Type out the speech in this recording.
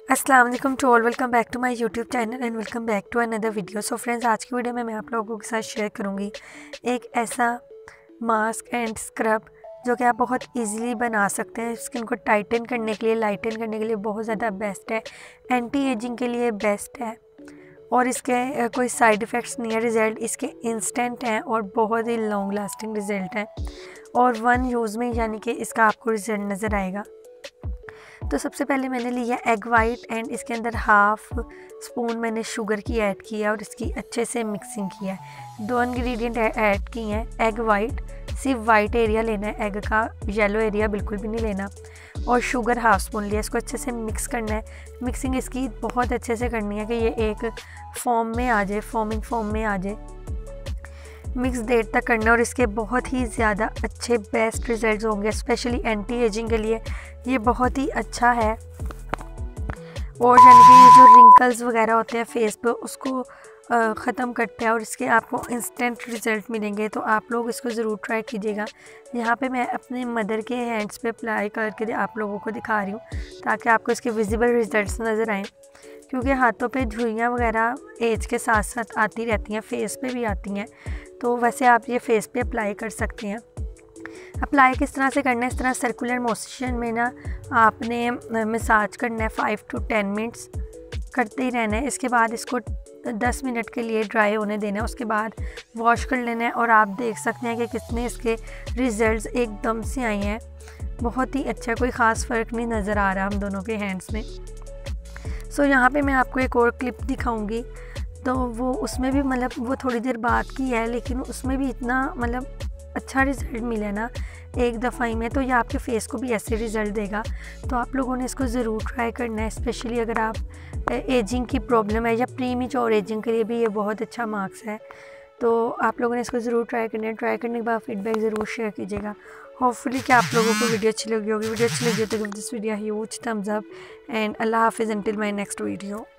अस्सलाम वालेकुम to all, welcome back to my YouTube channel and welcome back to another video. So friends, आज की video में मैं आप लोगों के साथ शेयर करूंगी एक ऐसा मास्क एंड स्क्रब जो कि आप बहुत इजीली बना सकते हैं। स्किन को टाइटन करने के लिए, लाइटन करने के लिए बहुत ज़्यादा बेस्ट है, एंटी एजिंग के लिए बेस्ट है और इसके कोई साइड इफ़ेक्ट्स नहीं है। रिज़ल्ट इसके इंस्टेंट हैं और बहुत ही लॉन्ग लास्टिंग रिज़ल्ट हैं और वन यूज़ में यानी कि इसका आपको रिज़ल्ट नज़र आएगा। तो सबसे पहले मैंने लिया एग वाइट एंड इसके अंदर हाफ़ स्पून मैंने शुगर की ऐड किया और इसकी अच्छे से मिक्सिंग किया है। 2 इंग्रेडिएंट ऐड किए हैं। एग वाइट, सिर्फ वाइट एरिया लेना है, एग का येलो एरिया बिल्कुल भी नहीं लेना, और शुगर हाफ़ स्पून लिया। इसको अच्छे से मिक्स करना है। मिक्सिंग इसकी बहुत अच्छे से करनी है कि ये एक फॉर्म में आ जाए, फॉर्मिंग फॉर्म में आ जाए। मिक्स देर तक करना और इसके बहुत ही ज़्यादा अच्छे बेस्ट रिजल्ट्स होंगे, स्पेशली एंटी एजिंग के लिए ये बहुत ही अच्छा है। और यानी कि ये जो रिंकल्स वगैरह होते हैं फेस पे उसको ख़त्म करता है और इसके आपको इंस्टेंट रिज़ल्ट मिलेंगे। तो आप लोग इसको ज़रूर ट्राई कीजिएगा। यहाँ पे मैं अपने मदर के हैंड्स पे अप्लाई करके आप लोगों को दिखा रही हूँ ताकि आपको इसके विजिबल रिज़ल्ट्स नज़र आएँ, क्योंकि हाथों पे झुर्रियाँ वगैरह एज के साथ साथ आती रहती हैं, फेस पे भी आती हैं। तो वैसे आप ये फेस पे अप्लाई कर सकते हैं। अप्लाई किस तरह से करना है, इस तरह सर्कुलर मोशन में ना आपने मसाज करना है। 5 to 10 मिनट्स करते ही रहना है। इसके बाद इसको 10 मिनट के लिए ड्राई होने देना है। उसके बाद वॉश कर लेना है और आप देख सकते हैं कि कितने इसके रिज़ल्ट्स एकदम से आए हैं। बहुत ही अच्छा, कोई ख़ास फ़र्क नहीं नज़र आ रहा हम दोनों के हैंड्स में। सो यहाँ पे मैं आपको एक और क्लिप दिखाऊंगी, तो वो उसमें भी मतलब वो थोड़ी देर बाद की है, लेकिन उसमें भी इतना मतलब अच्छा रिज़ल्ट मिला ना एक दफ़ा ही में, तो ये आपके फेस को भी ऐसे रिज़ल्ट देगा। तो आप लोगों ने इसको ज़रूर ट्राई करना है, स्पेशली अगर आप एजिंग की प्रॉब्लम है या प्रीमेच्योर एजिंग के लिए भी ये बहुत अच्छा मार्क्स है। तो आप लोगों ने इसको ज़रूर ट्राई करना है। ट्राई करने के बाद फीडबैक ज़रूर शेयर कीजिएगा। होपफुली कि आप लोगों को वीडियो अच्छी लगी होगी। वीडियो अच्छी लगी हो तो give this video huge thumbs up and अल्लाह हाफिज़ अंटिल माय नेक्स्ट वीडियो।